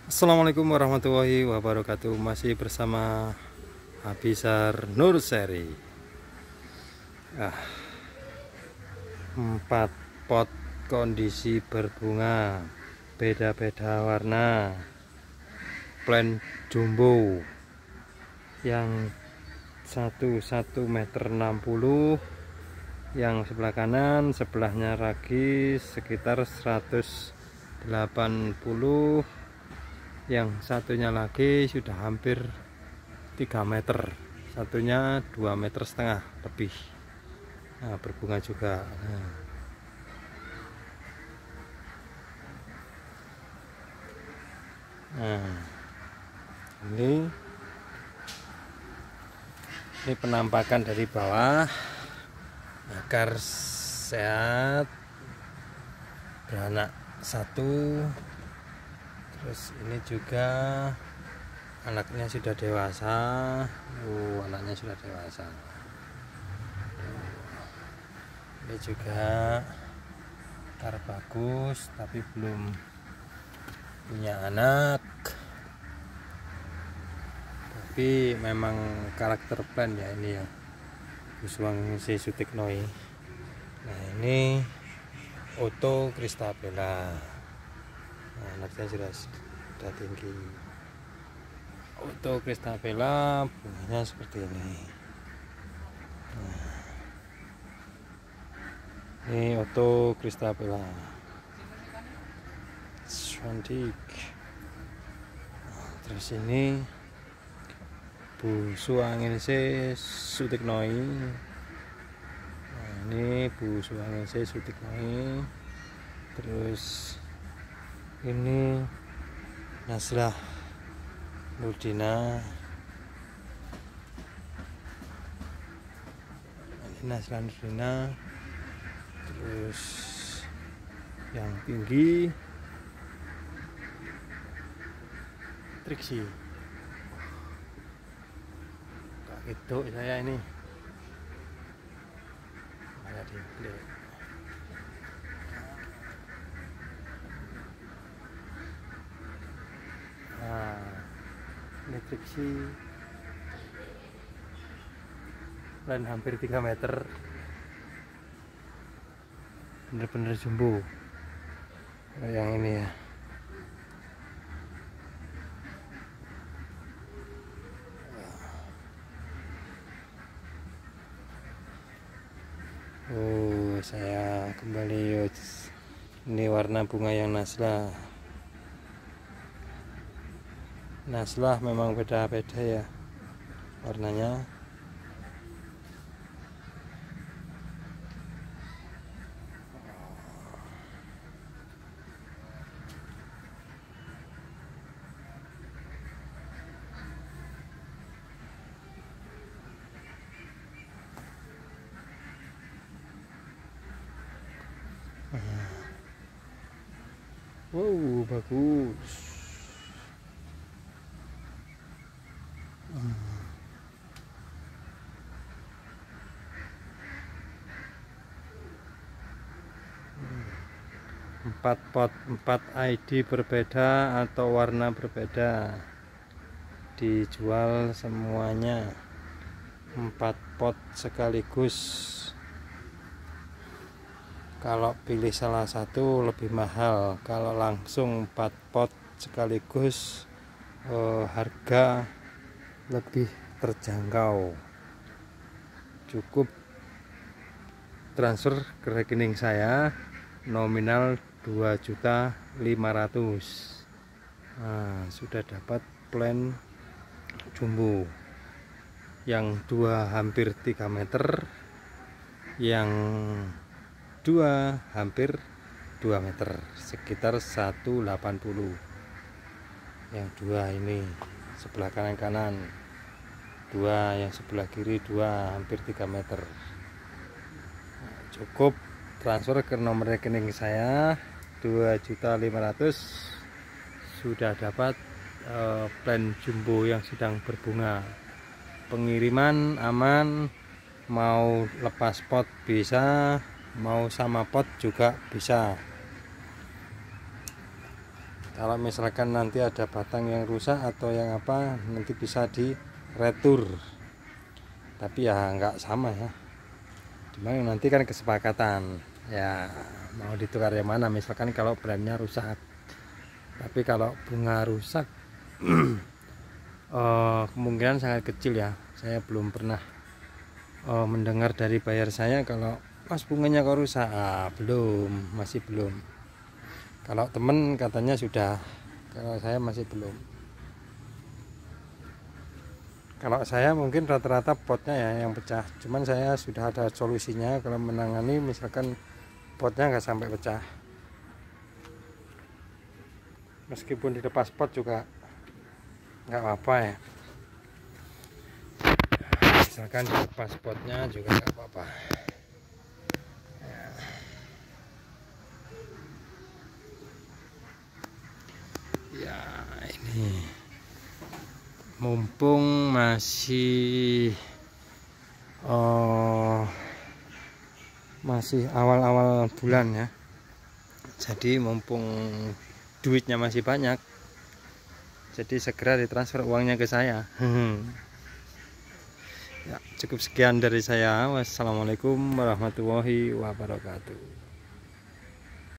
Assalamualaikum warahmatullahi wabarakatuh. Masih bersama Habisar Nurseri. 4 pot kondisi berbunga, beda-beda warna, plant jumbo yang 1 meter 60, yang sebelah kanan sebelahnya lagi sekitar 180, yang satunya lagi sudah hampir 3 meter, satunya 2,5 meter lebih. Nah, berbunga juga. Nah, ini penampakan dari bawah agar sehat, beranak satu. Terus ini juga anaknya sudah dewasa. Anaknya sudah dewasa. Ini juga akar bagus tapi belum punya anak. Tapi memang karakter plant ya ini ya, Buswangiensis Sutiknoi. Nah, ini Otto Christabella. Nah, anaknya sudah tinggi. Otto Christabella bunganya seperti ini. Nah, ini Otto Christabella cantik. Nah, terus ini Buswangiensis Sutiknoi. Nah, ini Buswangiensis Sutiknoi. Terus ini Naslah Nurdina. Ini Naslah Nurdina. Terus yang tinggi Trixie. Kak itu saya ini ada di play. Nah, ini Trixie, dan hampir 3 meter, bener-bener jumbo. Yang ini ya, saya kembali. Ini warna bunga yang Naslah. Naslah memang beda-beda ya warnanya. Wow, bagus. Empat pot, 4 ID berbeda atau warna berbeda, dijual semuanya. 4 pot sekaligus. Kalau pilih salah satu lebih mahal. Kalau langsung 4 pot sekaligus harga lebih terjangkau. Cukup transfer ke rekening saya, nominal 2.500.000. Nah, sudah dapat plant jumbo. Yang 2 hampir 3 meter, yang 2 hampir 2 meter, sekitar 180. Yang 2 ini sebelah kanan, 2 yang sebelah kiri, 2 hampir 3 meter. Nah, cukup transfer ke nomor rekening saya 2.500.000, sudah dapat plant jumbo yang sedang berbunga. Pengiriman aman, mau lepas pot bisa, mau sama pot juga bisa. Kalau misalkan nanti ada batang yang rusak atau yang apa, nanti bisa di retur, tapi ya nggak sama ya, dimana nanti kan kesepakatan ya mau ditukar yang mana. Misalkan kalau brandnya rusak, tapi kalau bunga rusak kemungkinan sangat kecil ya. Saya belum pernah mendengar dari buyer saya kalau mas bunganya kok rusak. Belum, masih belum. Kalau temen katanya sudah, kalau saya masih belum. Kalau saya mungkin rata-rata potnya ya yang pecah, cuman saya sudah ada solusinya kalau menangani misalkan potnya nggak sampai pecah. Meskipun dilepas pot juga nggak apa-apa ya, misalkan dilepas potnya juga nggak apa-apa. Ya ini mumpung masih awal-awal bulan ya, jadi mumpung duitnya masih banyak, jadi segera ditransfer uangnya ke saya. Ya, cukup sekian dari saya. Wassalamualaikum warahmatullahi wabarakatuh.